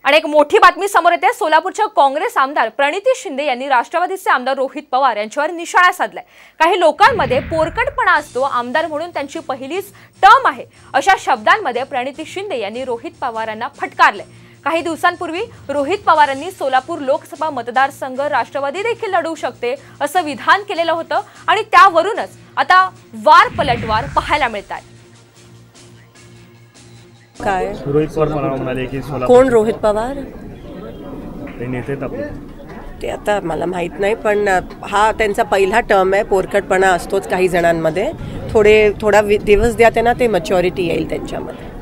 आणि एक मोठी बातमी समोर येते। सोलापूरच्या काँग्रेस आमदार प्रणिती शिंदे यांनी राष्ट्रवादीचे आमदार रोहित पवार यांच्यावर निशाणा साधलाय। काही लोकांमध्ये पोरकटपणा असतो, आमदार म्हणून त्यांची पहिलीच टर्म आहे, अशा शब्दांमध्ये प्रणिती शिंदे यांनी रोहित पवारांना फटकारले। काही दिवसांपूर्वी रोहित पवारांनी सोलापूर लोकसभा मतदारसंघ राष्ट्रवादी देखील लढवू शकते असं विधान केलेलं होतं आणि त्यावरूनच आता वार पलटवार पाहायला मिळतात। काय रोहित पवार म्हणाले की कोण रोहित पवार ते नेते ते आता मला माहित नाही, पण हा त्यांचा पहिला टर्म आहे। पोरकटपणा असतोच काही जणांमध्ये, थोडा दिवस द्या त्यांना, ते मॅच्युरिटी येईल त्यांच्यामध्ये।